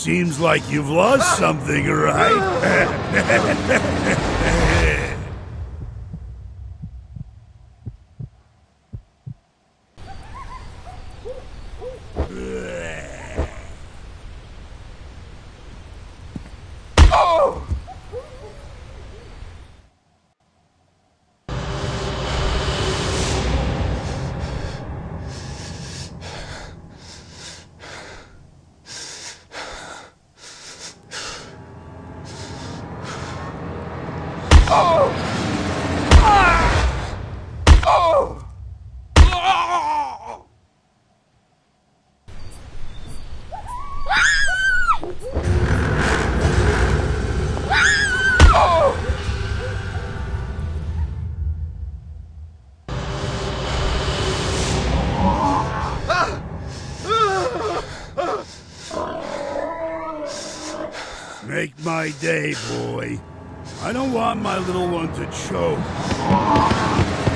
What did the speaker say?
Seems like you've lost something, right? Make my day, boy. I don't want my little one to choke.